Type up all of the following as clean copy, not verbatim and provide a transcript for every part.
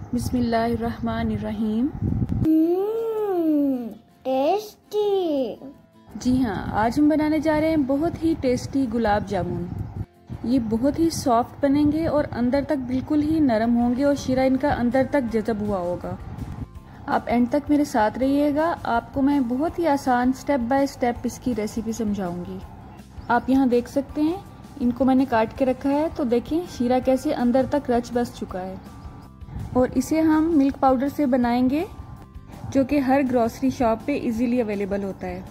बिस्मिल्लाहिर्रहमानिर्रहीम। टेस्टी। जी हाँ, आज हम बनाने जा रहे हैं बहुत ही टेस्टी गुलाब जामुन। ये बहुत ही सॉफ्ट बनेंगे और अंदर तक बिल्कुल ही नरम होंगे और शीरा इनका अंदर तक जज़ब हुआ होगा। आप एंड तक मेरे साथ रहिएगा, आपको मैं बहुत ही आसान स्टेप बाय स्टेप इसकी रेसिपी समझाऊंगी। आप यहाँ देख सकते हैं, इनको मैंने काट के रखा है, तो देखें शीरा कैसे अंदर तक रच बस चुका है। और इसे हम मिल्क पाउडर से बनाएंगे, जो कि हर ग्रोसरी शॉप पे इजीली अवेलेबल होता है।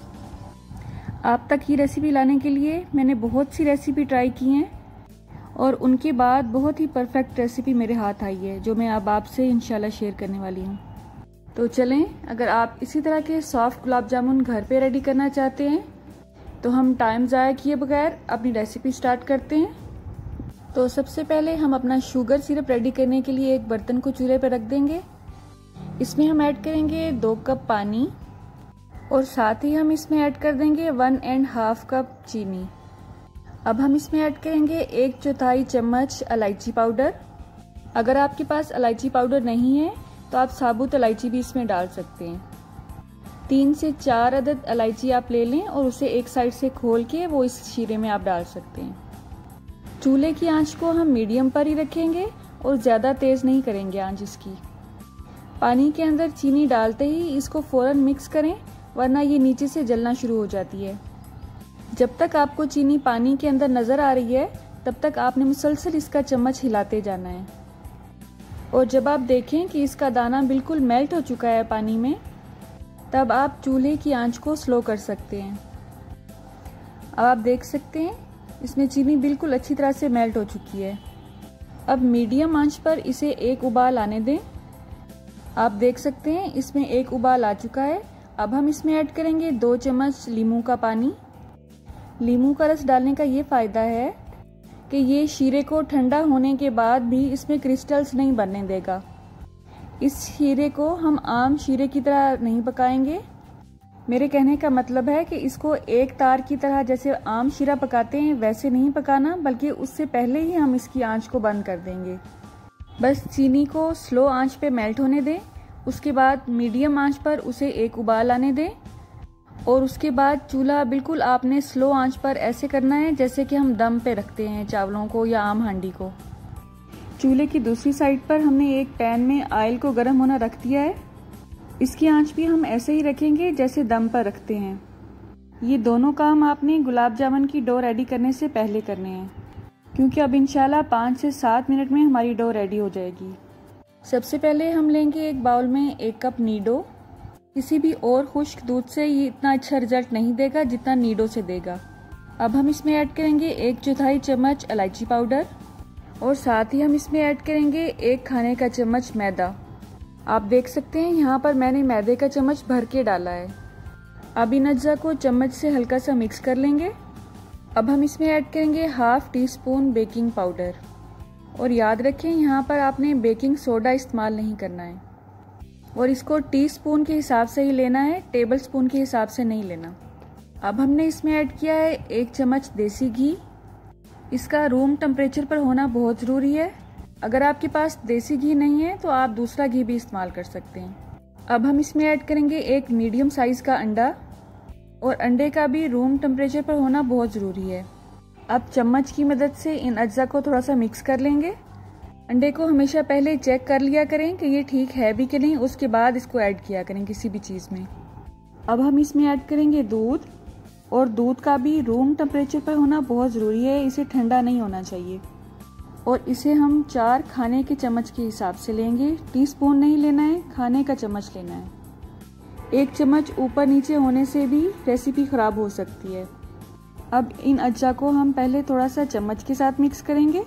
आप तक ये रेसिपी लाने के लिए मैंने बहुत सी रेसिपी ट्राई की हैं और उनके बाद बहुत ही परफेक्ट रेसिपी मेरे हाथ आई है, जो मैं अब आपसे इंशाल्लाह शेयर करने वाली हूँ। तो चलें, अगर आप इसी तरह के सॉफ्ट गुलाब जामुन घर पे रेडी करना चाहते हैं तो हम टाइम ज़ाया किए बगैर अपनी रेसिपी स्टार्ट करते हैं। तो सबसे पहले हम अपना शुगर सिरप रेडी करने के लिए एक बर्तन को चूल्हे पर रख देंगे। इसमें हम ऐड करेंगे 2 कप पानी और साथ ही हम इसमें ऐड कर देंगे 1.5 कप चीनी। अब हम इसमें ऐड करेंगे 1/4 चम्मच इलायची पाउडर। अगर आपके पास इलायची पाउडर नहीं है तो आप साबुत इलायची भी इसमें डाल सकते हैं। 3 से 4 अदद इलायची आप ले लें और उसे एक साइड से खोल के वो इस शीरे में आप डाल सकते हैं। चूल्हे की आंच को हम मीडियम पर ही रखेंगे और ज़्यादा तेज़ नहीं करेंगे आंच इसकी। पानी के अंदर चीनी डालते ही इसको फ़ौरन मिक्स करें, वरना ये नीचे से जलना शुरू हो जाती है। जब तक आपको चीनी पानी के अंदर नज़र आ रही है तब तक आपने मुसलसल इसका चम्मच हिलाते जाना है। और जब आप देखें कि इसका दाना बिल्कुल मेल्ट हो चुका है पानी में, तब आप चूल्हे की आंच को स्लो कर सकते हैं। अब आप देख सकते हैं इसमें चीनी बिल्कुल अच्छी तरह से मेल्ट हो चुकी है। अब मीडियम आंच पर इसे एक उबाल आने दें। आप देख सकते हैं इसमें एक उबाल आ चुका है। अब हम इसमें ऐड करेंगे 2 चम्मच लीमू का पानी। लीमू का रस डालने का ये फ़ायदा है कि ये शीरे को ठंडा होने के बाद भी इसमें क्रिस्टल्स नहीं बनने देगा। इस शीरे को हम आम शीरे की तरह नहीं पकाएंगे। मेरे कहने का मतलब है कि इसको एक तार की तरह जैसे आम शीरा पकाते हैं वैसे नहीं पकाना, बल्कि उससे पहले ही हम इसकी आंच को बंद कर देंगे। बस चीनी को स्लो आंच पे मेल्ट होने दें, उसके बाद मीडियम आंच पर उसे एक उबाल आने दें और उसके बाद चूल्हा बिल्कुल आपने स्लो आंच पर ऐसे करना है जैसे कि हम दम पे रखते हैं चावलों को या आम हांडी को। चूल्हे की दूसरी साइड पर हमने एक पैन में ऑयल को गर्म होना रख दिया है। इसकी आंच भी हम ऐसे ही रखेंगे जैसे दम पर रखते हैं। ये दोनों काम आपने गुलाब जामुन की डो रेडी करने से पहले करने हैं, क्योंकि अब इंशाल्लाह 5 से 7 मिनट में हमारी डो रेडी हो जाएगी। सबसे पहले हम लेंगे एक बाउल में 1 कप नीडो। किसी भी और खुश्क दूध से ये इतना अच्छा रिजल्ट नहीं देगा जितना नीडो से देगा। अब हम इसमें ऐड करेंगे 1/4 चम्मच इलायची पाउडर और साथ ही हम इसमें ऐड करेंगे 1 खाने का चम्मच मैदा। आप देख सकते हैं यहाँ पर मैंने मैदे का चम्मच भर के डाला है। अब इन अज्जा को चम्मच से हल्का सा मिक्स कर लेंगे। अब हम इसमें ऐड करेंगे 1/2 टीस्पून बेकिंग पाउडर और याद रखें यहाँ पर आपने बेकिंग सोडा इस्तेमाल नहीं करना है और इसको टीस्पून के हिसाब से ही लेना है, टेबल स्पून के हिसाब से नहीं लेना। अब हमने इसमें ऐड किया है 1 चम्मच देसी घी। इसका रूम टेम्परेचर पर होना बहुत ज़रूरी है। अगर आपके पास देसी घी नहीं है तो आप दूसरा घी भी इस्तेमाल कर सकते हैं। अब हम इसमें ऐड करेंगे 1 मीडियम साइज़ का अंडा और अंडे का भी रूम टेम्परेचर पर होना बहुत ज़रूरी है। अब चम्मच की मदद से इन अज्जा को थोड़ा सा मिक्स कर लेंगे। अंडे को हमेशा पहले चेक कर लिया करें कि ये ठीक है भी कि नहीं, उसके बाद इसको ऐड किया करें किसी भी चीज़ में। अब हम इसमें ऐड करेंगे दूध और दूध का भी रूम टेम्परेचर पर होना बहुत ज़रूरी है, इसे ठंडा नहीं होना चाहिए। और इसे हम 4 खाने के चम्मच के हिसाब से लेंगे, टीस्पून नहीं लेना है, खाने का चम्मच लेना है। 1 चम्मच ऊपर नीचे होने से भी रेसिपी ख़राब हो सकती है। अब इन अज्जा को हम पहले थोड़ा सा चम्मच के साथ मिक्स करेंगे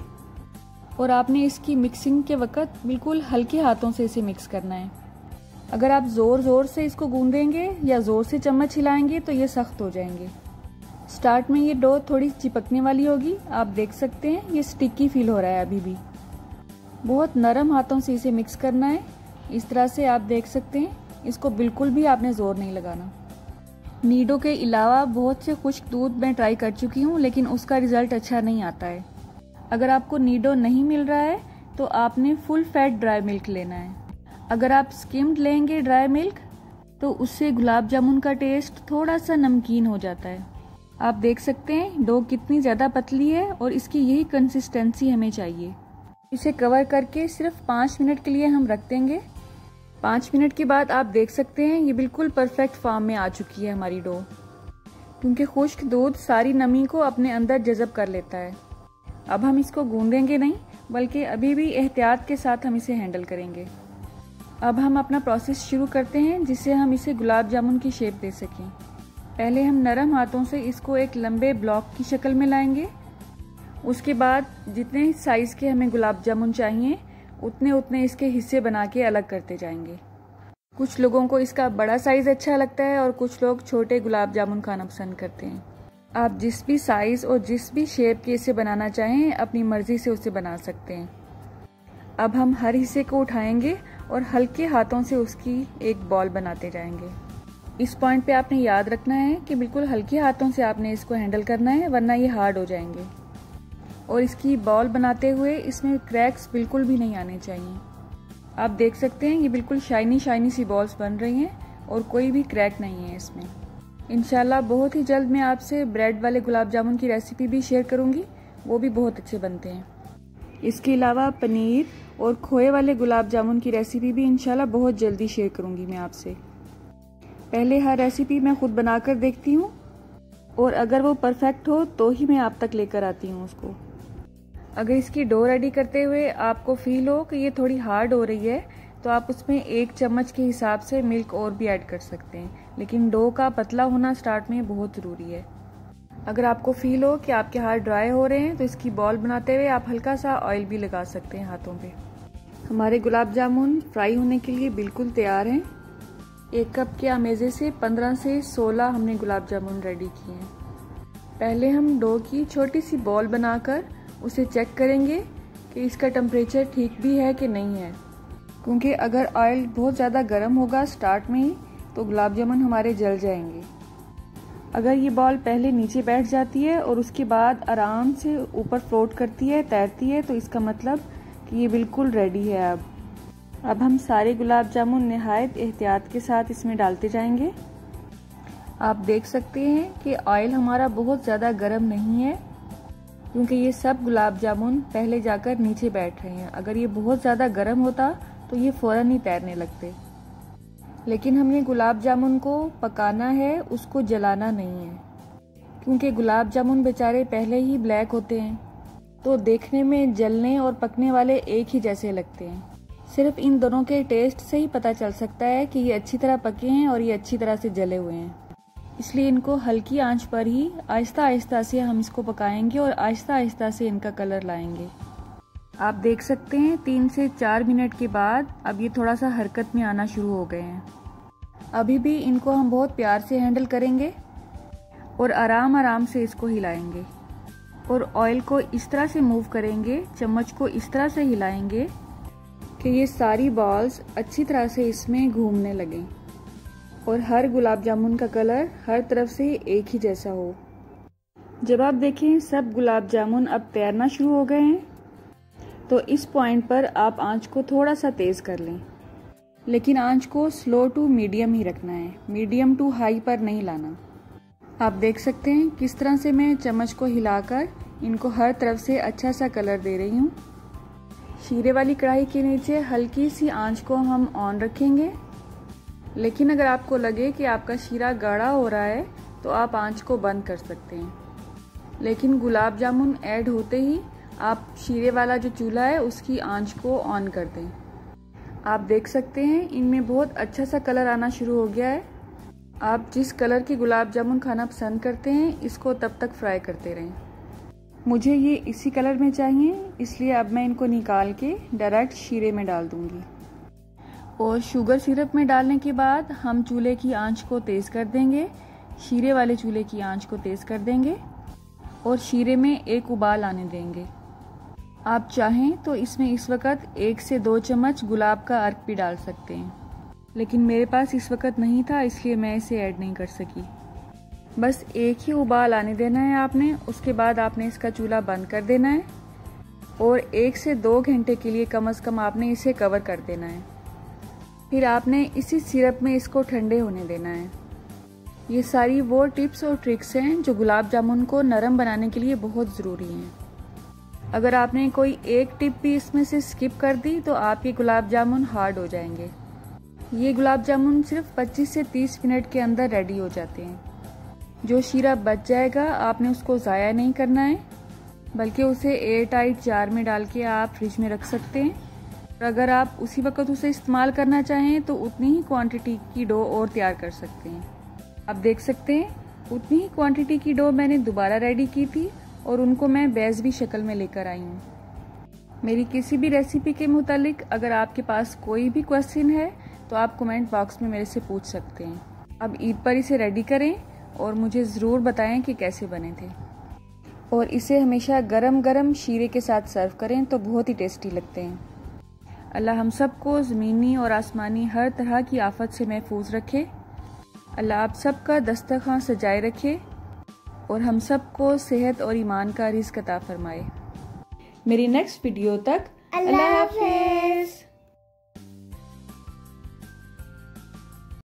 और आपने इसकी मिक्सिंग के वक्त बिल्कुल हल्के हाथों से इसे मिक्स करना है। अगर आप ज़ोर से इसको गूंदेंगे या ज़ोर से चम्मच हिलाएंगे तो ये सख्त हो जाएंगे। स्टार्ट में ये डो थोड़ी चिपकने वाली होगी, आप देख सकते हैं ये स्टिकी फील हो रहा है अभी भी। बहुत नरम हाथों से इसे मिक्स करना है, इस तरह से आप देख सकते हैं। इसको बिल्कुल भी आपने ज़ोर नहीं लगाना। नीडो के अलावा बहुत से खुश्क दूध मैं ट्राई कर चुकी हूँ, लेकिन उसका रिज़ल्ट अच्छा नहीं आता है। अगर आपको नीडो नहीं मिल रहा है तो आपने फुल फैट ड्राई मिल्क लेना है। अगर आप स्किम्ड लेंगे ड्राई मिल्क तो उससे गुलाब जामुन का टेस्ट थोड़ा सा नमकीन हो जाता है। आप देख सकते हैं डो कितनी ज़्यादा पतली है और इसकी यही कंसिस्टेंसी हमें चाहिए। इसे कवर करके सिर्फ 5 मिनट के लिए हम रख देंगे। 5 मिनट के बाद आप देख सकते हैं ये बिल्कुल परफेक्ट फॉर्म में आ चुकी है हमारी डो, क्योंकि खुश्क दूध सारी नमी को अपने अंदर जज़ब कर लेता है। अब हम इसको गूंदेंगे नहीं, बल्कि अभी भी एहतियात के साथ हम इसे हैंडल करेंगे। अब हम अपना प्रोसेस शुरू करते हैं, जिससे हम इसे गुलाब जामुन की शेप दे सकें। पहले हम नरम हाथों से इसको एक लंबे ब्लॉक की शक्ल में लाएंगे। उसके बाद जितने साइज़ के हमें गुलाब जामुन चाहिए उतने उतने इसके हिस्से बना के अलग करते जाएंगे। कुछ लोगों को इसका बड़ा साइज़ अच्छा लगता है और कुछ लोग छोटे गुलाब जामुन खाना पसंद करते हैं। आप जिस भी साइज़ और जिस भी शेप के इसे बनाना चाहें अपनी मर्ज़ी से उसे बना सकते हैं। अब हम हर हिस्से को उठाएंगे और हल्के हाथों से उसकी एक बॉल बनाते जाएंगे। इस पॉइंट पे आपने याद रखना है कि बिल्कुल हल्के हाथों से आपने इसको हैंडल करना है, वरना ये हार्ड हो जाएंगे। और इसकी बॉल बनाते हुए इसमें क्रैक्स बिल्कुल भी नहीं आने चाहिए। आप देख सकते हैं ये बिल्कुल शाइनी शाइनी सी बॉल्स बन रही हैं और कोई भी क्रैक नहीं है इसमें। इंशाल्लाह बहुत ही जल्द मैं आपसे ब्रेड वाले गुलाब जामुन की रेसिपी भी शेयर करूँगी, वो भी बहुत अच्छे बनते हैं। इसके अलावा पनीर और खोए वाले गुलाब जामुन की रेसिपी भी इंशाल्लाह बहुत जल्दी शेयर करूँगी मैं आपसे। पहले हर रेसिपी मैं खुद बनाकर देखती हूँ और अगर वो परफेक्ट हो तो ही मैं आप तक लेकर आती हूँ उसको। अगर इसकी डो रेडी करते हुए आपको फील हो कि ये थोड़ी हार्ड हो रही है तो आप उसमें 1 चम्मच के हिसाब से मिल्क और भी ऐड कर सकते हैं, लेकिन डो का पतला होना स्टार्ट में बहुत ज़रूरी है। अगर आपको फील हो कि आपके हाथ ड्राई हो रहे हैं तो इसकी बॉल बनाते हुए आप हल्का सा ऑयल भी लगा सकते हैं हाथों पे। हमारे गुलाब जामुन फ्राई होने के लिए बिल्कुल तैयार हैं। 1 कप के अंदाजे से 15 से 16 हमने गुलाब जामुन रेडी किए हैं। पहले हम डो की छोटी सी बॉल बनाकर उसे चेक करेंगे कि इसका टेम्परेचर ठीक भी है कि नहीं है, क्योंकि अगर ऑयल बहुत ज़्यादा गर्म होगा स्टार्ट में ही तो गुलाब जामुन हमारे जल जाएंगे। अगर ये बॉल पहले नीचे बैठ जाती है और उसके बाद आराम से ऊपर फ्लोट करती है, तैरती है, तो इसका मतलब कि ये बिल्कुल रेडी है। अब हम सारे गुलाब जामुन निहायत एहतियात के साथ इसमें डालते जाएंगे। आप देख सकते हैं कि ऑयल हमारा बहुत ज़्यादा गर्म नहीं है, क्योंकि ये सब गुलाब जामुन पहले जाकर नीचे बैठ रहे हैं। अगर ये बहुत ज़्यादा गर्म होता तो ये फ़ौरन ही तैरने लगते। लेकिन हमने गुलाब जामुन को पकाना है, उसको जलाना नहीं है, क्योंकि गुलाब जामुन बेचारे पहले ही ब्लैक होते हैं तो देखने में जलने और पकने वाले एक ही जैसे लगते हैं। सिर्फ इन दोनों के टेस्ट से ही पता चल सकता है कि ये अच्छी तरह पके हैं और ये अच्छी तरह से जले हुए हैं। इसलिए इनको हल्की आंच पर ही आहिस्ता आहिस्ता से हम इसको पकाएंगे और आहिस्ता आहिस्ता से इनका कलर लाएंगे। आप देख सकते हैं 3 से 4 मिनट के बाद अब ये थोड़ा सा हरकत में आना शुरू हो गए हैं। अभी भी इनको हम बहुत प्यार से हैंडल करेंगे और आराम आराम से इसको हिलाएंगे और ऑयल को इस तरह से मूव करेंगे, चम्मच को इस तरह से हिलाएंगे कि ये सारी बॉल्स अच्छी तरह से इसमें घूमने लगें और हर गुलाब जामुन का कलर हर तरफ से एक ही जैसा हो। जब आप देखें सब गुलाब जामुन अब तैरना शुरू हो गए हैं तो इस पॉइंट पर आप आंच को थोड़ा सा तेज़ कर लें, लेकिन आंच को स्लो टू मीडियम ही रखना है, मीडियम टू हाई पर नहीं लाना। आप देख सकते हैं किस तरह से मैं चम्मच को हिलाकर इनको हर तरफ से अच्छा सा कलर दे रही हूँ। शीरे वाली कढ़ाई के नीचे हल्की सी आंच को हम ऑन रखेंगे, लेकिन अगर आपको लगे कि आपका शीरा गाढ़ा हो रहा है तो आप आंच को बंद कर सकते हैं। लेकिन गुलाब जामुन ऐड होते ही आप शीरे वाला जो चूल्हा है उसकी आंच को ऑन कर दें। आप देख सकते हैं इनमें बहुत अच्छा सा कलर आना शुरू हो गया है। आप जिस कलर के गुलाब जामुन खाना पसंद करते हैं इसको तब तक फ्राई करते रहें। मुझे ये इसी कलर में चाहिए, इसलिए अब मैं इनको निकाल के डायरेक्ट शीरे में डाल दूंगी। और शुगर सिरप में डालने के बाद हम चूल्हे की आंच को तेज़ कर देंगे, शीरे वाले चूल्हे की आंच को तेज़ कर देंगे और शीरे में एक उबाल आने देंगे। आप चाहें तो इसमें इस वक्त 1 से 2 चम्मच गुलाब का अर्क भी डाल सकते हैं, लेकिन मेरे पास इस वक्त नहीं था इसलिए मैं इसे ऐड नहीं कर सकी। बस एक ही उबाल आने देना है आपने, उसके बाद आपने इसका चूल्हा बंद कर देना है और 1 से 2 घंटे के लिए कम से कम आपने इसे कवर कर देना है। फिर आपने इसी सिरप में इसको ठंडे होने देना है। ये सारी वो टिप्स और ट्रिक्स हैं जो गुलाब जामुन को नरम बनाने के लिए बहुत ज़रूरी हैं। अगर आपने कोई एक टिप भी इसमें से स्किप कर दी तो आपके गुलाब जामुन हार्ड हो जाएंगे। ये गुलाब जामुन सिर्फ 25 से 30 मिनट के अंदर रेडी हो जाते हैं। जो शीरा बच जाएगा आपने उसको ज़ाया नहीं करना है, बल्कि उसे एयर टाइट जार में डाल के आप फ्रिज में रख सकते हैं। और अगर आप उसी वक्त उसे इस्तेमाल करना चाहें तो उतनी ही क्वांटिटी की डो और तैयार कर सकते हैं। आप देख सकते हैं उतनी ही क्वांटिटी की डो मैंने दोबारा रेडी की थी और उनको मैं बेज़बी शक्ल में लेकर आई हूँ। मेरी किसी भी रेसिपी के मुतालिक अगर आपके पास कोई भी क्वेश्चन है तो आप कमेंट बॉक्स में मेरे से पूछ सकते हैं। अब ईद पर इसे रेडी करें और मुझे ज़रूर बताएं कि कैसे बने थे। और इसे हमेशा गरम गरम शीरे के साथ सर्व करें तो बहुत ही टेस्टी लगते हैं। अल्लाह हम सबको ज़मीनी और आसमानी हर तरह की आफत से महफूज रखे। अल्लाह आप सबका दस्तरखान सजाए रखे और हम सबको सेहत और ईमान का रिज़्क़ अता फरमाए। मेरी नेक्स्ट वीडियो तक अल्लाह हाफ़िज़।